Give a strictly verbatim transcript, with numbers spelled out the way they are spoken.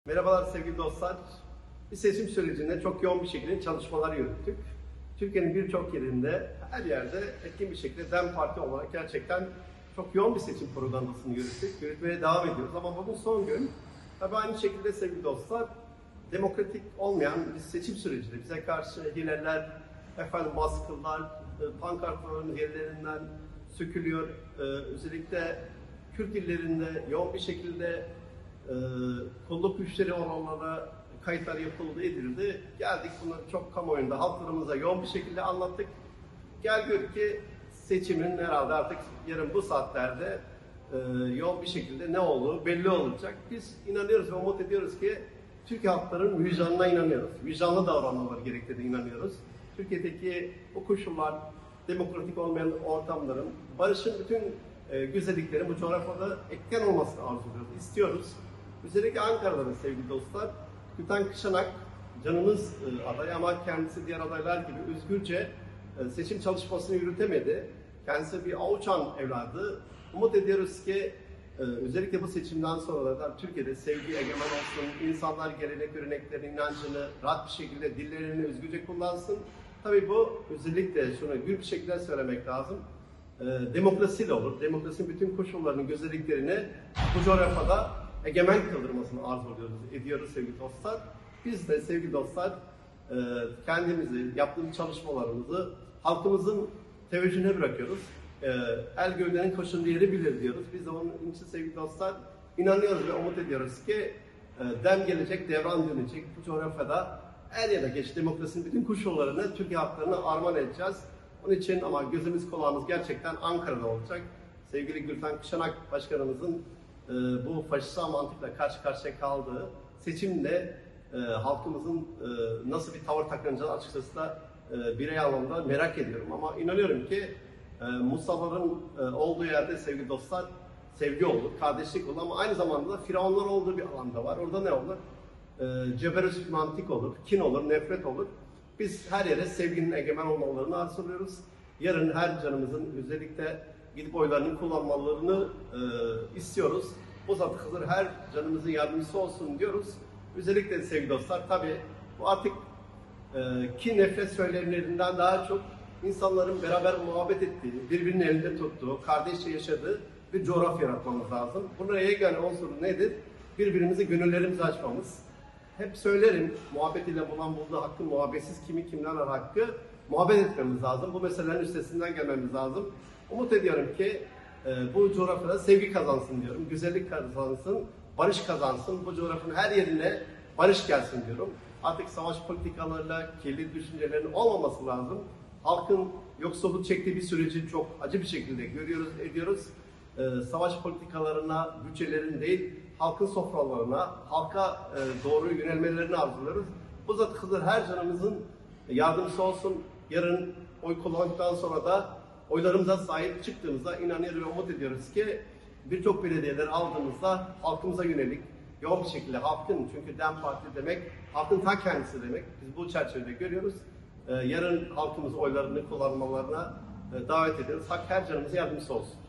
Merhabalar sevgili dostlar. Bir seçim sürecinde çok yoğun bir şekilde çalışmalar yürüttük. Türkiye'nin birçok yerinde, her yerde etkin bir şekilde DEM Parti olarak gerçekten çok yoğun bir seçim propagandasını yürüttük. Yürütmeye devam ediyoruz ama bugün son gün. Tabii aynı şekilde sevgili dostlar, demokratik olmayan bir seçim sürecinde bize karşı hileler, efendim baskılar, pankartların yerlerinden sökülüyor. Ee, özellikle Kürt illerinde yoğun bir şekilde e, kolluk güçleri oranlara kayıtlar yapıldı, edildi. Geldik bunları çok kamuoyunda, halklarımıza yoğun bir şekilde anlattık. Gel gör ki seçimin herhalde artık yarın bu saatlerde e, yoğun bir şekilde ne olduğu belli olacak. Biz inanıyoruz ve umut ediyoruz ki Türkiye halklarının vicdanına inanıyoruz. Vicdanlı davranmaları gerektiğine inanıyoruz. Türkiye'deki bu koşullar, demokratik olmayan ortamların, barışın bütün e, güzelliklerin bu coğrafyada etken olmasını arzuluyoruz, istiyoruz. Özellikle Ankara'da da sevgili dostlar, Gülten Kışanak canımız e, aday ama kendisi diğer adaylar gibi özgürce e, seçim çalışmasını yürütemedi. Kendisi bir avuçan evladı. Umut ediyoruz ki e, özellikle bu seçimden sonra da Türkiye'de sevgi egemen olsun, insanlar gelenek, göreneklerin inancını rahat bir şekilde dillerini özgürce kullansın. Tabii bu özellikle şunu gür bir şekilde söylemek lazım. E, demokrasiyle olur. Demokrasinin bütün koşullarının, güzelliklerini bu coğrafyada egemen kıldırmasını arzuluyoruz, ediyoruz sevgili dostlar. Biz de sevgili dostlar kendimizi, yaptığımız çalışmalarımızı halkımızın teveccühüne bırakıyoruz. El gövdenin koşunduğu yeri bilir diyoruz. Biz de onun için sevgili dostlar inanıyoruz ve umut ediyoruz ki dem gelecek, devran dönecek. Bu coğrafyada er ya da geç demokrasinin bütün koşullarını, Türkiye halklarına armağan edeceğiz. Onun için ama gözümüz kulağımız gerçekten Ankara'da olacak. Sevgili Gülten Kışanak Başkanımızın bu faşistsal mantıkla karşı karşıya kaldığı seçimle e, halkımızın e, nasıl bir tavır takınacağı açıkçası da e, birey anlamda merak ediyorum. Ama inanıyorum ki e, Mustafa'nın e, olduğu yerde sevgili dostlar sevgi olur, kardeşlik olur ama aynı zamanda da firavunlar olduğu bir alanda var. Orada ne olur? E, ceberüs mantık olur, kin olur, nefret olur. Biz her yere sevginin egemen olmalarını arzuluyoruz. Yarın her canımızın özellikle gidip oylarını kullanmalarını e, istiyoruz. O zaman Hızır her canımızın yardımcısı olsun diyoruz. Özellikle sevgili dostlar tabii bu artık e, ki nefret söylemlerinden daha çok insanların beraber muhabbet ettiği, birbirinin elinde tuttuğu, kardeşçe yaşadığı bir coğrafya yaratmamız lazım. Bunun yegane unsuru nedir? Birbirimizi gönüllerimizi açmamız. Hep söylerim, muhabbet ile bulan bulduğu hakkı, muhabbetsiz kimi kimler var hakkı, muhabbet etmemiz lazım. Bu meselelerin üstesinden gelmemiz lazım. Umut ediyorum ki e, bu coğrafyada sevgi kazansın diyorum, güzellik kazansın, barış kazansın, bu coğrafyanın her yerine barış gelsin diyorum. Artık savaş politikalarıyla kirli düşüncelerin olmaması lazım. Halkın yoksulluk çektiği bir süreci çok acı bir şekilde görüyoruz, ediyoruz. E, savaş politikalarına, bütçelerin değil, halkın sofralarına, halka e, doğru yönelmelerini arzuluyoruz. Bu zat Hızır her canımızın yardımcısı olsun. Yarın oy kullandıktan sonra da oylarımıza sahip çıktığımızda inanıyoruz ve umut ediyoruz ki birçok belediyeler aldığımızda halkımıza yönelik yoğun bir şekilde halkın, çünkü DEM Parti demek halkın ta kendisi demek. Biz bu çerçevede görüyoruz. Ee, yarın halkımız oylarını kullanmalarına e, davet ediyoruz. Hak her canımıza yardımcısı olsun.